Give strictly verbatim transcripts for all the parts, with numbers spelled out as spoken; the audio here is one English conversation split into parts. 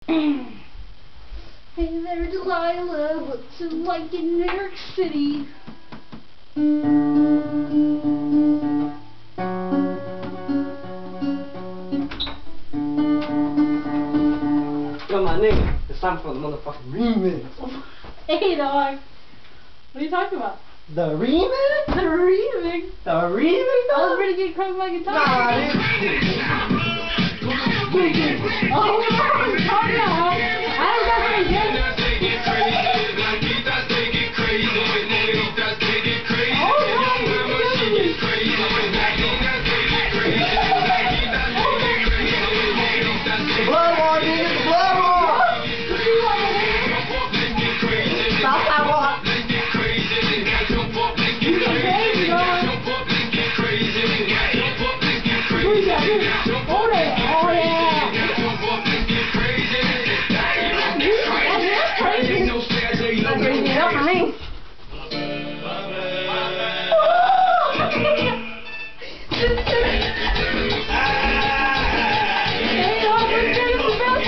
Hey there, Delilah. What's it like in New York City? Yo, my nigga, it's time for the motherfucking remix. Hey, dog. What are you talking about? The remix? The remix? The remix? That was pretty good, crank my guitar. Nah, oh, no, calm down. I don't got very good. Blood war, nigga, blood war! Stop that walk! Hold it! Oh yeah! That's crazy! That's crazy enough for me! Hey, dog, let's get him some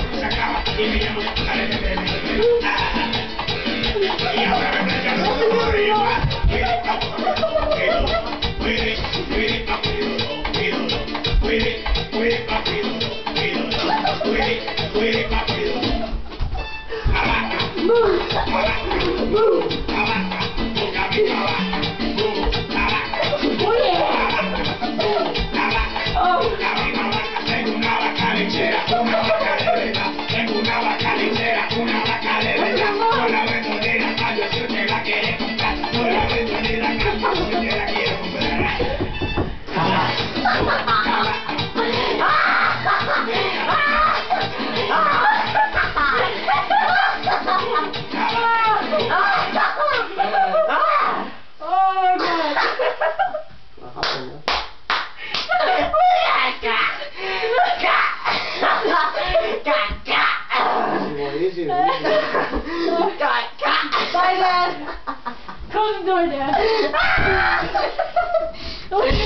Easy, easy. Bye, Dad. Close the door, Dad.